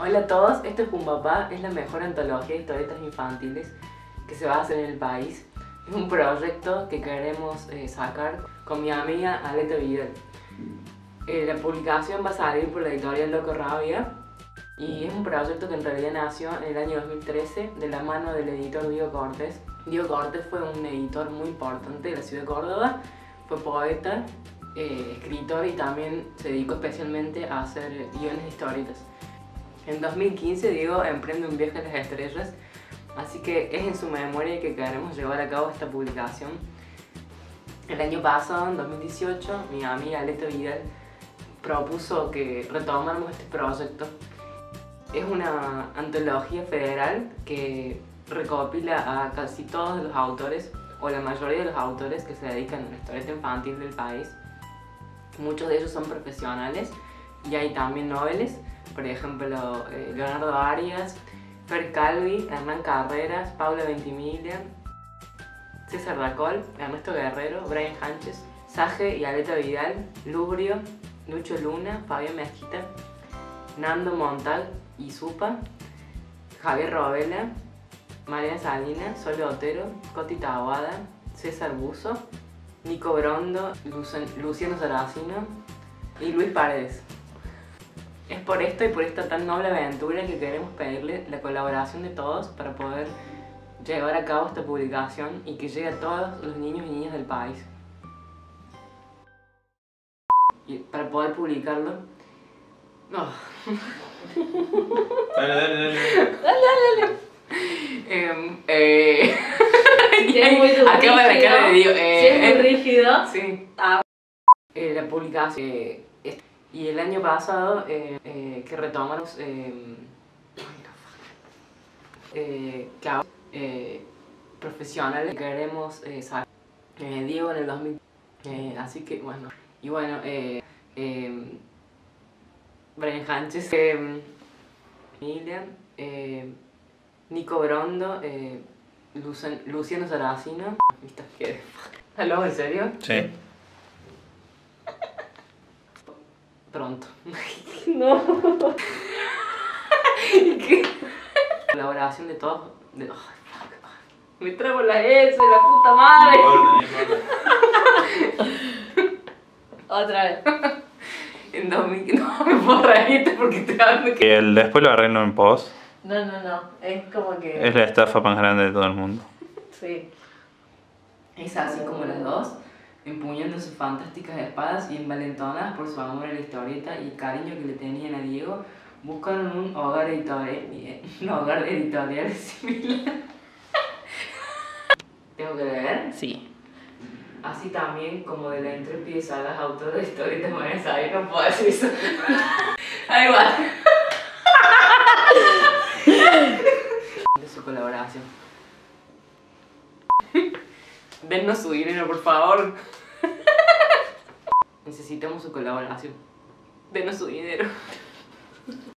Hola a todos, esto es Pumbapá, es la mejor antología de historietas infantiles que se va a hacer en el país. Es un proyecto que queremos sacar con mi amiga Aleta Vidal. La publicación va a salir por la editorial Loco Rabia y es un proyecto que en realidad nació en el año 2013 de la mano del editor Diego Cortés. Diego Cortés fue un editor muy importante de la ciudad de Córdoba, fue poeta, escritor y también se dedicó especialmente a hacer guiones de historietas. En 2015 Diego emprende un viaje a las estrellas, así que es en su memoria que queremos llevar a cabo esta publicación. El año pasado, en 2018, mi amiga Aleta Vidal propuso que retomáramos este proyecto. Es una antología federal que recopila a casi todos los autores, o la mayoría de los autores que se dedican a la historieta infantil del país. Muchos de ellos son profesionales y hay también noveles. Por ejemplo, Leonardo Arias, Fer Calvi, Hernán Carreras, Paula Ventimiglia, César Racol, Ernesto Guerrero, Brian Hanches, Saje y Aleta Vidal, Lubrio, Lucho Luna, Fabián Mezquita, Nando Montag y Supa, Javier Robela, María Salinas, Sole Otero, Coti Taboada, César Buzo, Nico Brondo, Luciano Saracino y Luis Paredes. Es por esto y por esta tan noble aventura que queremos pedirle la colaboración de todos para poder llevar a cabo esta publicación y que llegue a todos los niños y niñas del país. Y para poder publicarlo... No. Dale. Si es muy rígido, acá va la cara de Dios. si es muy rígido. Sí. La publicación. Y el año pasado que retomamos profesionales que queremos sacar Diego en el 2000. Así que bueno. Y bueno, Brian Hanches, Milian, Nico Brondo, Luciano Saracino. ¿Aló, en serio? Sí. Pronto. No. ¿Qué? Colaboración de todos. Me trago la S, la puta madre. No importa. Otra vez. En 2000, no me puedo reír porque te hablo que... Y después lo arreglo en post. No. Es como que. Es la estafa más grande de todo el mundo. Sí. Es así como las dos, empuñando sus fantásticas espadas y envalentonadas por su amor a la historieta y el cariño que le tenían a Diego, buscaron un hogar editorial similar. ¿Tengo que leer? Sí. Así también como de la intrépida y sagaz autora de historietas María Salinas, no puedo decir eso. Ahí va. De su colaboración. Dennos su dinero, por favor. Necesitamos su colaboración. Denos su dinero.